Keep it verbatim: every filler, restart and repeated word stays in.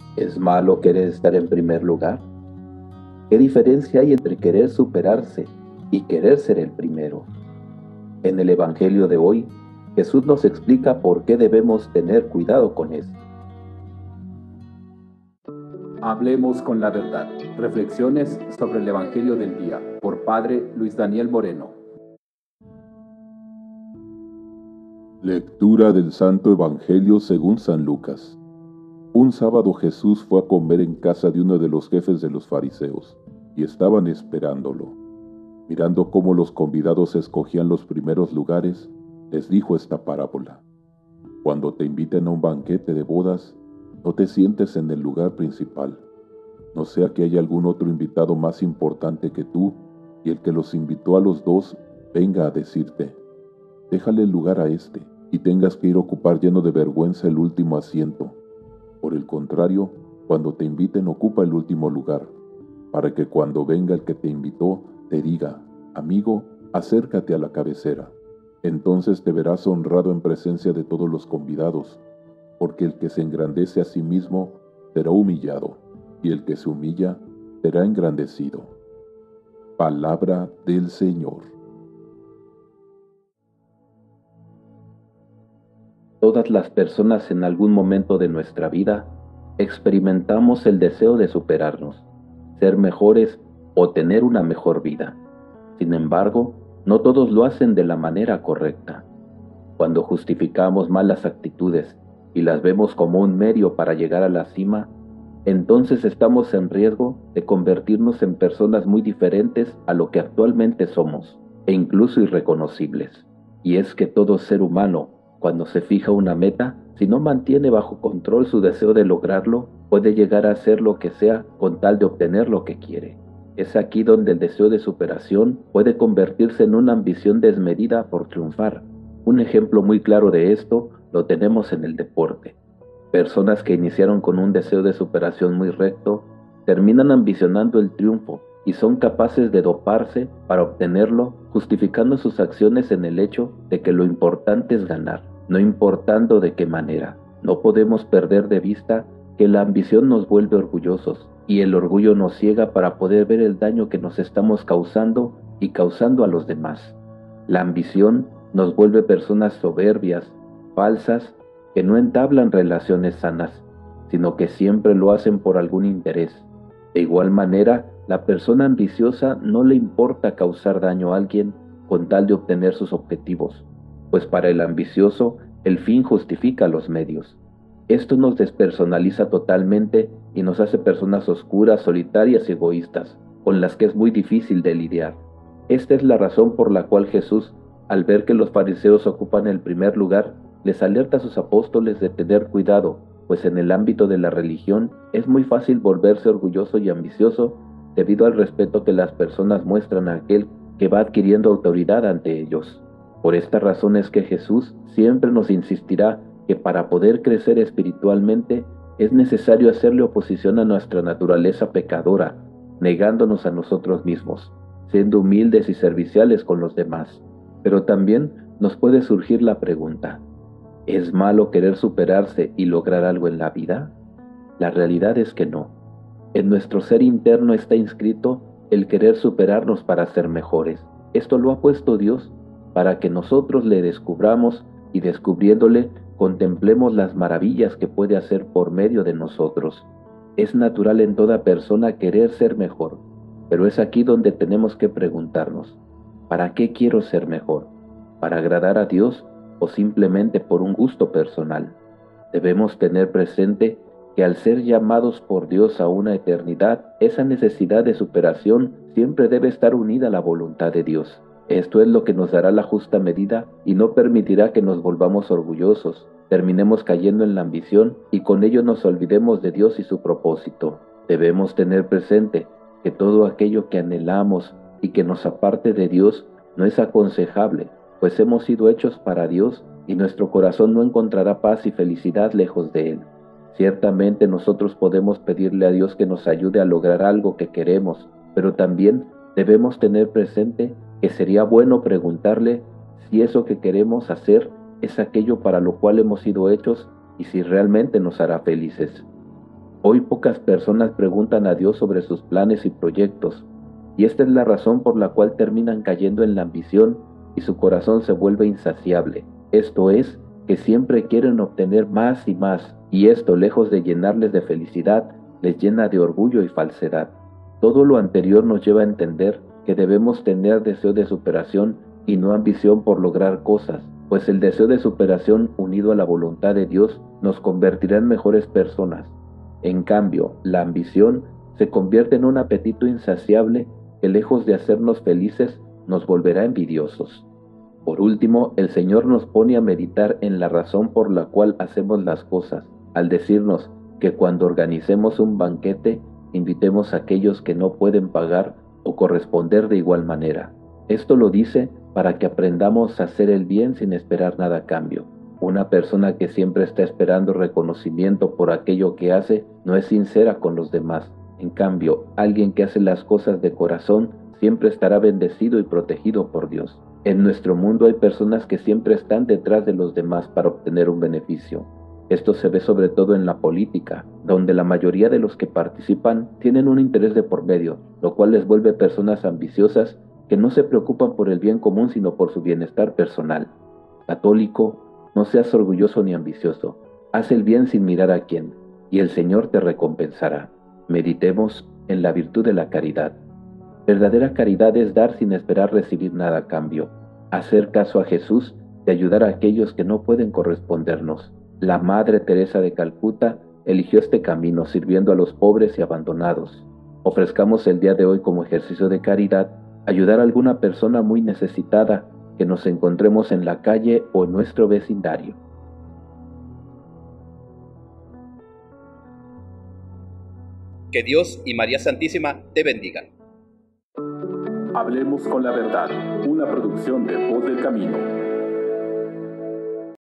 ¿Es malo querer estar en primer lugar? ¿Qué diferencia hay entre querer superarse y querer ser el primero? En el Evangelio de hoy, Jesús nos explica por qué debemos tener cuidado con esto. Hablemos con la verdad. Reflexiones sobre el Evangelio del día, por Padre Luis Daniel Moreno. Lectura del Santo Evangelio según San Lucas. Un sábado Jesús fue a comer en casa de uno de los jefes de los fariseos, y estaban esperándolo. Mirando cómo los convidados escogían los primeros lugares, les dijo esta parábola. Cuando te inviten a un banquete de bodas, no te sientes en el lugar principal, no sea que haya algún otro invitado más importante que tú, y el que los invitó a los dos venga a decirte, déjale el lugar a este, y tengas que ir a ocupar lleno de vergüenza el último asiento. Por el contrario, cuando te inviten ocupa el último lugar, para que cuando venga el que te invitó te diga, amigo, acércate a la cabecera. Entonces te verás honrado en presencia de todos los convidados, porque el que se engrandece a sí mismo será humillado, y el que se humilla será engrandecido. Palabra del Señor. Todas las personas en algún momento de nuestra vida experimentamos el deseo de superarnos, ser mejores o tener una mejor vida. Sin embargo, no todos lo hacen de la manera correcta. Cuando justificamos malas actitudes y las vemos como un medio para llegar a la cima, entonces estamos en riesgo de convertirnos en personas muy diferentes a lo que actualmente somos, e incluso irreconocibles. Y es que todo ser humano, cuando se fija una meta, si no mantiene bajo control su deseo de lograrlo, puede llegar a hacer lo que sea con tal de obtener lo que quiere. Es aquí donde el deseo de superación puede convertirse en una ambición desmedida por triunfar. Un ejemplo muy claro de esto lo tenemos en el deporte. Personas que iniciaron con un deseo de superación muy recto, terminan ambicionando el triunfo y son capaces de doparse para obtenerlo, justificando sus acciones en el hecho de que lo importante es ganar, no importando de qué manera. No podemos perder de vista que la ambición nos vuelve orgullosos y el orgullo nos ciega para poder ver el daño que nos estamos causando y causando a los demás. La ambición nos vuelve personas soberbias, falsas, que no entablan relaciones sanas, sino que siempre lo hacen por algún interés. De igual manera, la persona ambiciosa no le importa causar daño a alguien con tal de obtener sus objetivos, pues para el ambicioso, el fin justifica los medios. Esto nos despersonaliza totalmente y nos hace personas oscuras, solitarias y egoístas, con las que es muy difícil de lidiar. Esta es la razón por la cual Jesús, al ver que los fariseos ocupan el primer lugar, les alerta a sus apóstoles de tener cuidado, pues en el ámbito de la religión es muy fácil volverse orgulloso y ambicioso debido al respeto que las personas muestran a aquel que va adquiriendo autoridad ante ellos. Por esta razón es que Jesús siempre nos insistirá que para poder crecer espiritualmente es necesario hacerle oposición a nuestra naturaleza pecadora, negándonos a nosotros mismos, siendo humildes y serviciales con los demás. Pero también nos puede surgir la pregunta, ¿es malo querer superarse y lograr algo en la vida? La realidad es que no. En nuestro ser interno está inscrito el querer superarnos para ser mejores. Esto lo ha puesto Dios para que nosotros le descubramos y descubriéndole contemplemos las maravillas que puede hacer por medio de nosotros. Es natural en toda persona querer ser mejor, pero es aquí donde tenemos que preguntarnos, ¿para qué quiero ser mejor? ¿Para agradar a Dios o simplemente por un gusto personal? Debemos tener presente que al ser llamados por Dios a una eternidad, esa necesidad de superación siempre debe estar unida a la voluntad de Dios. Esto es lo que nos dará la justa medida y no permitirá que nos volvamos orgullosos, terminemos cayendo en la ambición y con ello nos olvidemos de Dios y su propósito. Debemos tener presente que todo aquello que anhelamos y que nos aparte de Dios no es aconsejable, pues hemos sido hechos para Dios y nuestro corazón no encontrará paz y felicidad lejos de Él. Ciertamente nosotros podemos pedirle a Dios que nos ayude a lograr algo que queremos, pero también debemos tener presente que sería bueno preguntarle si eso que queremos hacer es aquello para lo cual hemos sido hechos y si realmente nos hará felices. Hoy pocas personas preguntan a Dios sobre sus planes y proyectos, y esta es la razón por la cual terminan cayendo en la ambición y su corazón se vuelve insaciable. Esto es, que siempre quieren obtener más y más, y esto, lejos de llenarles de felicidad, les llena de orgullo y falsedad. Todo lo anterior nos lleva a entender que debemos tener deseo de superación y no ambición por lograr cosas, pues el deseo de superación unido a la voluntad de Dios nos convertirá en mejores personas. En cambio, la ambición se convierte en un apetito insaciable que, lejos de hacernos felices, nos volverá envidiosos. Por último, el Señor nos pone a meditar en la razón por la cual hacemos las cosas, al decirnos que cuando organicemos un banquete, invitemos a aquellos que no pueden pagar o corresponder de igual manera. Esto lo dice para que aprendamos a hacer el bien sin esperar nada a cambio. Una persona que siempre está esperando reconocimiento por aquello que hace no es sincera con los demás. En cambio, alguien que hace las cosas de corazón siempre estará bendecido y protegido por Dios. En nuestro mundo hay personas que siempre están detrás de los demás para obtener un beneficio. Esto se ve sobre todo en la política, donde la mayoría de los que participan tienen un interés de por medio, lo cual les vuelve personas ambiciosas que no se preocupan por el bien común sino por su bienestar personal. Católico, no seas orgulloso ni ambicioso. Haz el bien sin mirar a quién, y el Señor te recompensará. Meditemos en la virtud de la caridad. Verdadera caridad es dar sin esperar recibir nada a cambio, hacer caso a Jesús y ayudar a aquellos que no pueden correspondernos. La Madre Teresa de Calcuta eligió este camino sirviendo a los pobres y abandonados. Ofrezcamos el día de hoy como ejercicio de caridad ayudar a alguna persona muy necesitada que nos encontremos en la calle o en nuestro vecindario. Que Dios y María Santísima te bendigan. Hablemos con la verdad, una producción de Voz del Camino.